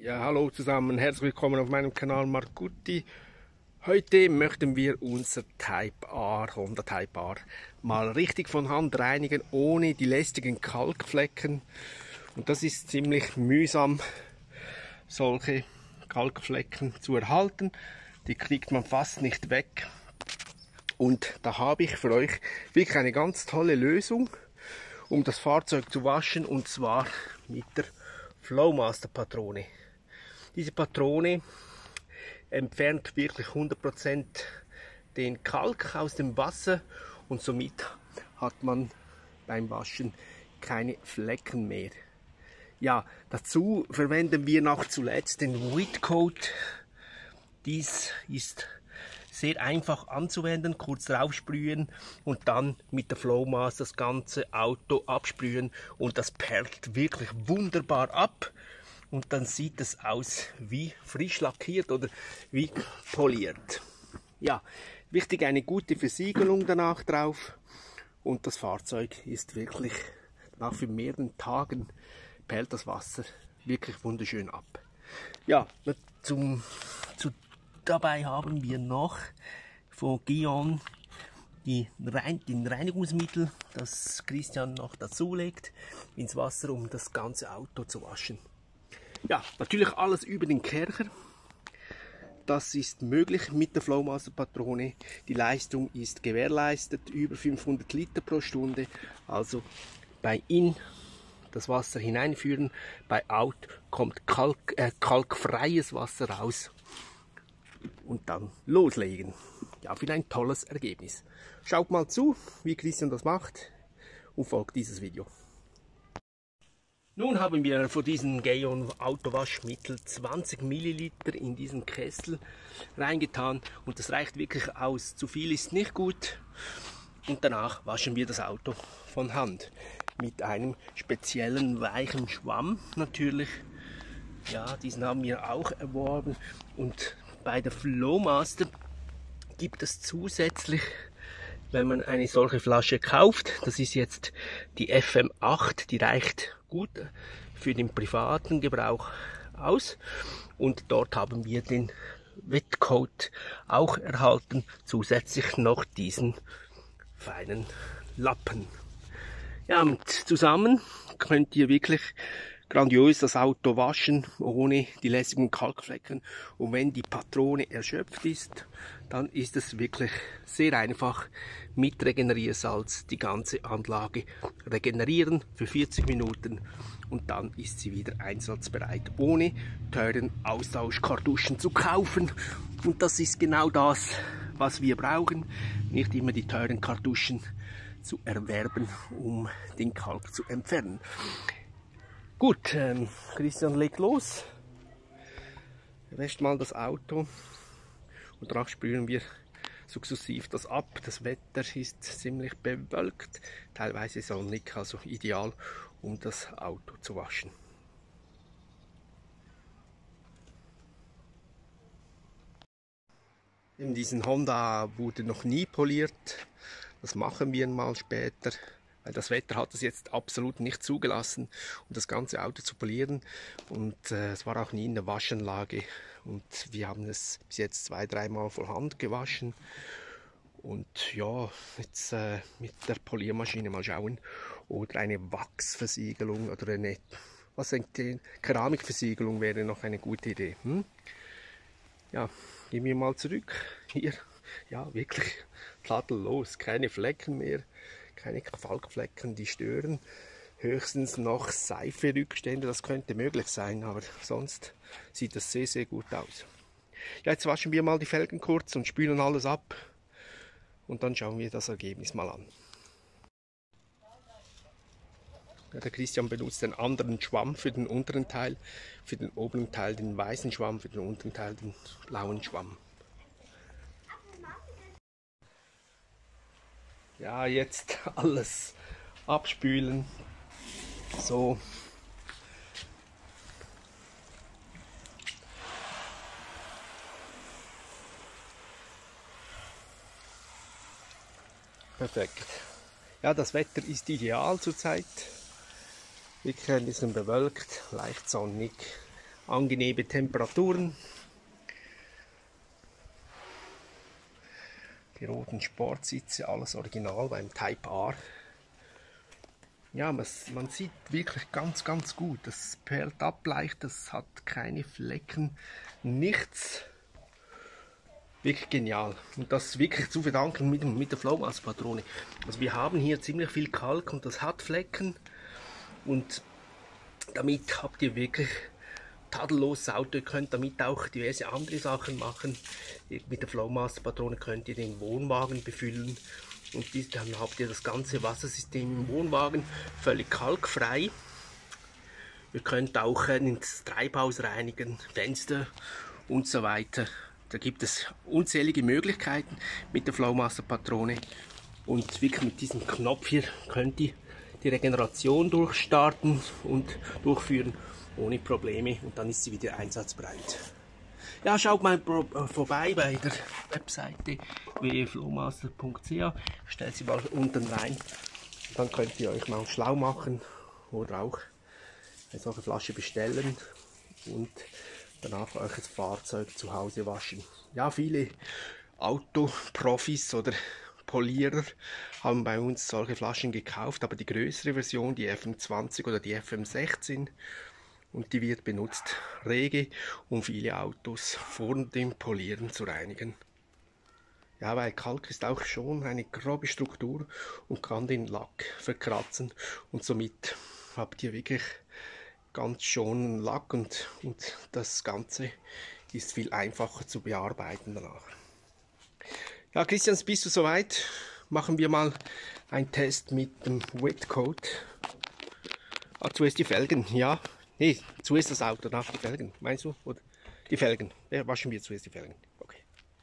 Ja, hallo zusammen, herzlich willkommen auf meinem Kanal Marcutti. Heute möchten wir unser Type R, Honda Type R, mal richtig von Hand reinigen, ohne die lästigen Kalkflecken. Und das ist ziemlich mühsam, solche Kalkflecken zu erhalten. Die kriegt man fast nicht weg. Und da habe ich für euch wirklich eine ganz tolle Lösung, um das Fahrzeug zu waschen, und zwar mit der Flowmaster Patrone. Diese Patrone entfernt wirklich 100% den Kalk aus dem Wasser und somit hat man beim Waschen keine Flecken mehr. Ja, dazu verwenden wir noch zuletzt den Whitcoat. Dies ist sehr einfach anzuwenden, kurz drauf sprühen und dann mit der Flowmaster das ganze Auto absprühen und das perlt wirklich wunderbar ab. Und dann sieht es aus wie frisch lackiert oder wie poliert. Ja, wichtig, eine gute Versiegelung danach drauf. Und das Fahrzeug ist wirklich, nach für mehreren Tagen perlt das Wasser wirklich wunderschön ab. Ja, dabei haben wir noch von Gyeon den Reinigungsmittel, das Christian noch dazu legt, ins Wasser, um das ganze Auto zu waschen. Ja, natürlich alles über den Kercher. Das ist möglich mit der Flowmaster Patrone. Die Leistung ist gewährleistet, über 500 Liter pro Stunde. Also bei In das Wasser hineinführen, bei Out kommt kalkfreies Wasser raus. Und dann loslegen. Ja, für ein tolles Ergebnis. Schaut mal zu, wie Christian das macht, und folgt dieses Video. Nun haben wir von diesem Gyeon Autowaschmittel 20 Milliliter in diesen Kessel reingetan und das reicht wirklich aus. Zu viel ist nicht gut. Und danach waschen wir das Auto von Hand mit einem speziellen weichen Schwamm natürlich. Ja, diesen haben wir auch erworben, und bei der Flowmaster gibt es zusätzlich, wenn man eine solche Flasche kauft, das ist jetzt die FM8, die reicht gut für den privaten Gebrauch aus, und dort haben wir den Whitcoat auch erhalten, zusätzlich noch diesen feinen Lappen. Ja, und zusammen könnt ihr wirklich grandios das Auto waschen, ohne die lästigen Kalkflecken. Und wenn die Patrone erschöpft ist, dann ist es wirklich sehr einfach mit Regeneriersalz die ganze Anlage regenerieren für 40 Minuten und dann ist sie wieder einsatzbereit, ohne teuren Austauschkartuschen zu kaufen. Und das ist genau das, was wir brauchen, nicht immer die teuren Kartuschen zu erwerben, um den Kalk zu entfernen. Gut, Christian legt los, wäscht mal das Auto und danach sprühen wir sukzessiv das ab. Das Wetter ist ziemlich bewölkt, teilweise sonnig, also ideal, um das Auto zu waschen. In diesen Honda wurde noch nie poliert, das machen wir mal später. Weil das Wetter hat es jetzt absolut nicht zugelassen, um das ganze Auto zu polieren. Und es war auch nie in der Waschanlage. Und wir haben es bis jetzt 2-3 Mal von Hand gewaschen. Und ja, jetzt mit der Poliermaschine mal schauen. Oder eine Wachsversiegelung oder eine, was denkt ihr, Keramikversiegelung wäre noch eine gute Idee. Ja, gehen wir mal zurück. Hier, ja wirklich, tadellos, keine Flecken mehr. Keine Kalkflecken, die stören. Höchstens noch Seiferückstände, das könnte möglich sein, aber sonst sieht das sehr, sehr gut aus. Ja, jetzt waschen wir mal die Felgen kurz und spülen alles ab und dann schauen wir das Ergebnis mal an. Ja, der Christian benutzt den anderen Schwamm für den unteren Teil, für den oberen Teil den weißen Schwamm, für den unteren Teil den blauen Schwamm. Ja, jetzt alles abspülen. So. Perfekt. Ja, das Wetter ist ideal zurzeit. Wirklich ein bisschen bewölkt, leicht sonnig. angenehme Temperaturen. Die roten Sportsitze, alles original beim Type R. Ja, man sieht wirklich ganz gut. Das perlt ab leicht, das hat keine Flecken, nichts. Wirklich genial. Und das wirklich zu verdanken mit der Flowmaster-Patrone. Also wir haben hier ziemlich viel Kalk und das hat Flecken. Und damit habt ihr wirklich tadelloses Auto. Ihr könnt damit auch diverse andere Sachen machen. Mit der Flowmaster-Patrone könnt ihr den Wohnwagen befüllen. Und dann habt ihr das ganze Wassersystem im Wohnwagen völlig kalkfrei. Ihr könnt auch ins Treibhaus reinigen, Fenster und so weiter. Da gibt es unzählige Möglichkeiten mit der Flowmaster-Patrone. Und wirklich mit diesem Knopf hier könnt ihr die Regeneration durchstarten und durchführen ohne Probleme. Und dann ist sie wieder einsatzbereit. Ja, schaut mal vorbei bei der Webseite www.flowmaster.ch. Stellt sie mal unten rein. Dann könnt ihr euch mal schlau machen oder auch eine solche Flasche bestellen und danach euch das Fahrzeug zu Hause waschen. Ja, viele Autoprofis oder Polierer haben bei uns solche Flaschen gekauft, aber die größere Version, die FM20 oder die FM16, und die wird benutzt rege, um viele Autos vor dem Polieren zu reinigen. Ja, weil Kalk ist auch schon eine grobe Struktur und kann den Lack verkratzen und somit habt ihr wirklich ganz schonen Lack und das Ganze ist viel einfacher zu bearbeiten danach. Ja, Christian, bist du soweit? Machen wir mal einen Test mit dem Wetcoat. Zuerst die Felgen, ja. Nee, zuerst das Auto, danach die Felgen, meinst du? Oder die Felgen. Ja, waschen wir zuerst die Felgen. Okay.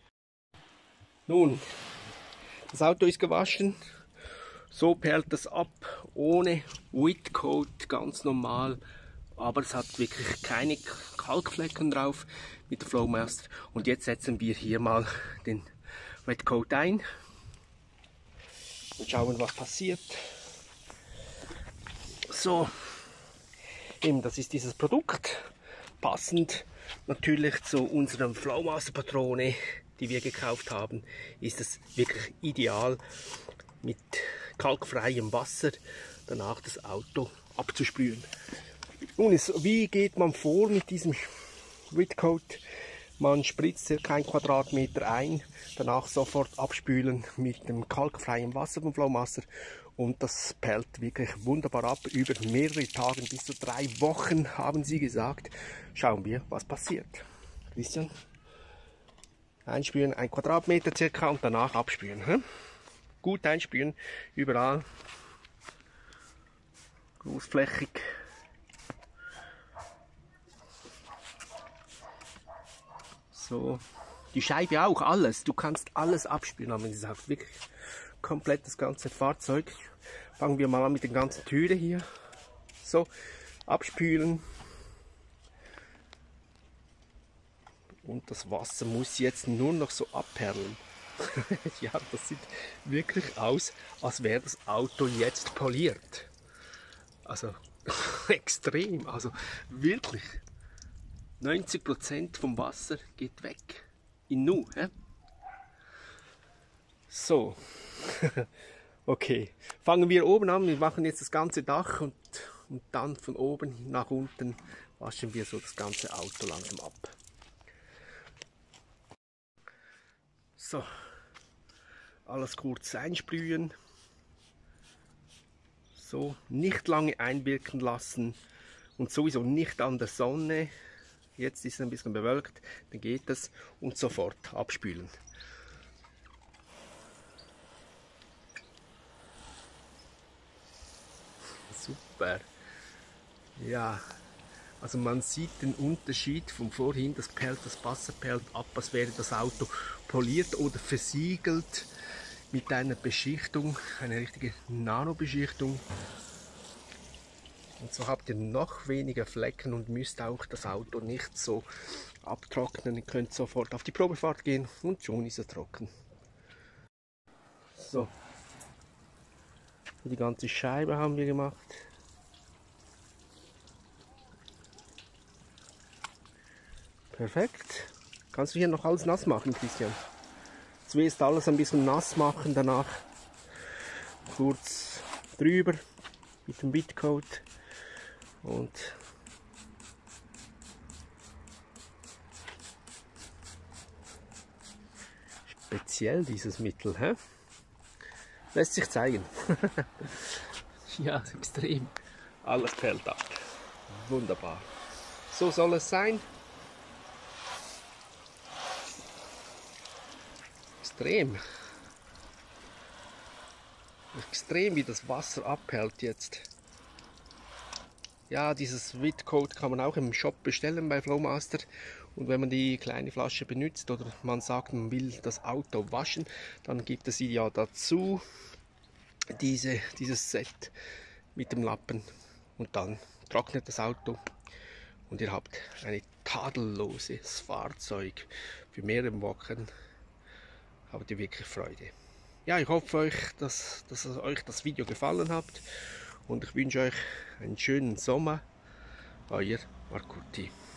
Nun, das Auto ist gewaschen. So perlt das ab, ohne Wetcoat, ganz normal. Aber es hat wirklich keine Kalkflecken drauf mit der Flowmaster. Und jetzt setzen wir hier mal den Wetcoat ein und schauen, was passiert. So, eben, das ist dieses Produkt, passend natürlich zu unserer Flowmaster-Patrone, die wir gekauft haben, ist es wirklich ideal, mit kalkfreiem Wasser danach das Auto abzusprühen. Nun, wie geht man vor mit diesem Wetcoat? Man spritzt ca. 1 Quadratmeter ein, danach sofort abspülen mit dem kalkfreien Wasser vom Flowmaster und das perlt wirklich wunderbar ab, über mehrere Tage, bis zu 3 Wochen haben sie gesagt. Schauen wir, was passiert. Christian? Einspülen, 1 Quadratmeter circa und danach abspülen. Hm? Gut einspülen, überall, großflächig. So, die Scheibe auch, alles. Du kannst alles abspülen, haben wir gesagt. Wirklich komplett das ganze Fahrzeug. Fangen wir mal an mit den ganzen Türen hier. So, abspülen. Und das Wasser muss jetzt nur noch so abperlen. Ja, das sieht wirklich aus, als wäre das Auto jetzt poliert. Also, extrem. Also, wirklich. 90% vom Wasser geht weg. In Nu. So. Okay. Fangen wir oben an. Wir machen jetzt das ganze Dach und dann von oben nach unten waschen wir so das ganze Auto langsam ab. So. Alles kurz einsprühen. So. Nicht lange einwirken lassen. Und sowieso nicht an der Sonne. Jetzt ist es ein bisschen bewölkt, dann geht das und sofort abspülen. Super. Ja, also man sieht den Unterschied von vorhin, das Wasser perlt ab, als wäre das Auto poliert oder versiegelt mit einer Beschichtung, eine richtige Nano-Beschichtung. Und so habt ihr noch weniger Flecken und müsst auch das Auto nicht so abtrocknen. Ihr könnt sofort auf die Probefahrt gehen und schon ist es trocken. So, die ganze Scheibe haben wir gemacht. Perfekt. Kannst du hier noch alles nass machen, Christian? Zuerst alles ein bisschen nass machen, danach kurz drüber mit dem Bitcoat und speziell dieses Mittel, hä? Lässt sich zeigen. Ja, extrem. Alles perlt ab. Wunderbar. So soll es sein. Extrem. Extrem, wie das Wasser abperlt jetzt. Ja, dieses Witcoat kann man auch im Shop bestellen bei Flowmaster. Und wenn man die kleine Flasche benutzt oder man sagt, man will das Auto waschen, dann gibt es ja dazu dieses Set mit dem Lappen. Und dann trocknet das Auto und ihr habt ein tadelloses Fahrzeug. Für mehrere Wochen habt ihr wirklich Freude. Ja, ich hoffe dass euch das Video gefallen hat und ich wünsche euch einen schönen Sommer. Euer Marcutti.